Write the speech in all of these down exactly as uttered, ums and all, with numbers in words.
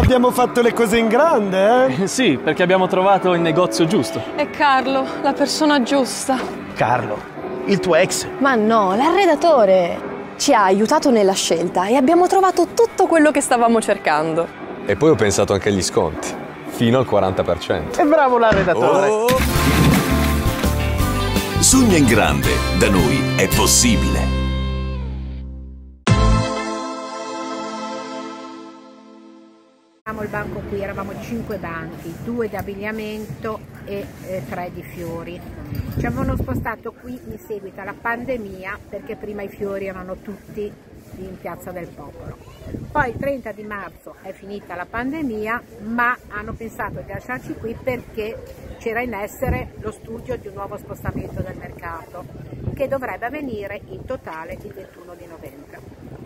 Abbiamo fatto le cose in grande, eh? Sì, perché abbiamo trovato il negozio giusto. È Carlo, la persona giusta. Carlo, il tuo ex. Ma no, l'arredatore. Ci ha aiutato nella scelta e abbiamo trovato tutto quello che stavamo cercando. E poi ho pensato anche agli sconti, fino al quaranta per cento. È bravo l'arredatore. Oh. Sogna in grande, da noi è possibile. Il banco qui, eravamo cinque banchi, due di abbigliamento e eh, tre di fiori. Ci avevano spostato qui in seguito alla pandemia perché prima i fiori erano tutti in Piazza del Popolo. Poi il trenta di marzo è finita la pandemia, ma hanno pensato di lasciarci qui perché c'era in essere lo studio di un nuovo spostamento del mercato che dovrebbe avvenire in totale il ventuno di novembre.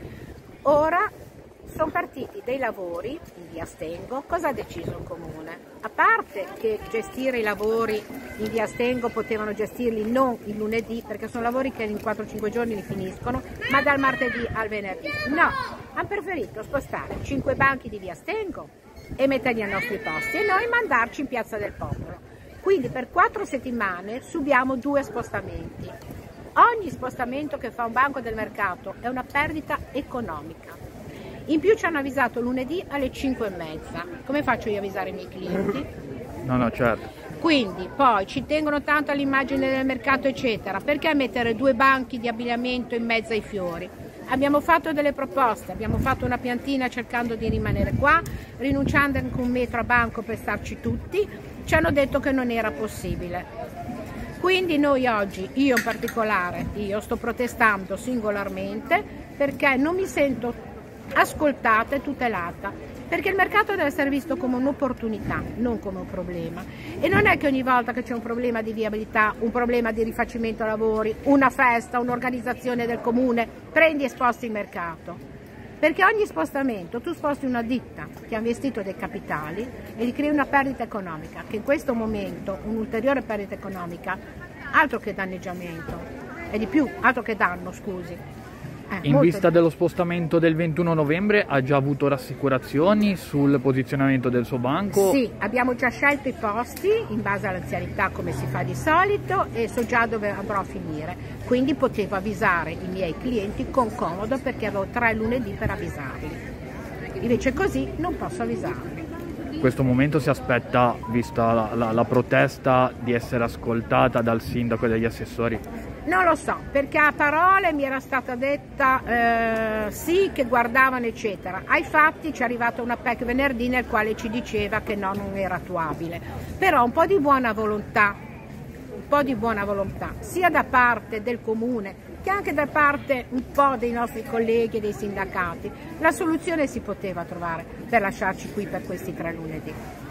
Ora sono partiti dei lavori in via Stengo. Cosa ha deciso il comune? A parte che gestire i lavori in via Stengo potevano gestirli non il lunedì, perché sono lavori che in quattro cinque giorni li finiscono, ma dal martedì al venerdì. No, hanno preferito spostare cinque banchi di via Stengo e metterli ai nostri posti e noi mandarci in Piazza del Popolo. Quindi per quattro settimane subiamo due spostamenti. Ogni spostamento che fa un banco del mercato è una perdita economica. In più ci hanno avvisato lunedì alle cinque e mezza. Come faccio io a avvisare i miei clienti? No, no, certo. Quindi poi ci tengono tanto all'immagine del mercato eccetera. Perché mettere due banchi di abbigliamento in mezzo ai fiori? Abbiamo fatto delle proposte, abbiamo fatto una piantina cercando di rimanere qua, rinunciando anche un metro a banco per starci tutti. Ci hanno detto che non era possibile. Quindi noi oggi, io in particolare, io sto protestando singolarmente perché non mi sento ascoltata e tutelata, perché il mercato deve essere visto come un'opportunità, non come un problema. E non è che ogni volta che c'è un problema di viabilità, un problema di rifacimento lavori, una festa, un'organizzazione del comune, prendi e sposti il mercato. Perché ogni spostamento, tu sposti una ditta che ha investito dei capitali e gli crei una perdita economica, che in questo momento un'ulteriore perdita economica, altro che danneggiamento, è di più, altro che danno, scusi. Eh, in vista dello spostamento del ventuno novembre ha già avuto rassicurazioni sul posizionamento del suo banco? Sì, abbiamo già scelto i posti in base all'anzianità come si fa di solito e so già dove andrò a finire, quindi potevo avvisare i miei clienti con comodo perché avevo tre lunedì per avvisarli, invece così non posso avvisarli. In questo momento si aspetta, vista la, la, la protesta, di essere ascoltata dal sindaco e dagli assessori? Non lo so, perché a parole mi era stata detta eh, sì, che guardavano eccetera. Ai fatti ci è arrivata una P E C venerdì nel quale ci diceva che no, non era attuabile. Però un po' di buona volontà, un po' di buona volontà, sia da parte del comune che anche da parte un po' dei nostri colleghi e dei sindacati, la soluzione si poteva trovare per lasciarci qui per questi tre lunedì.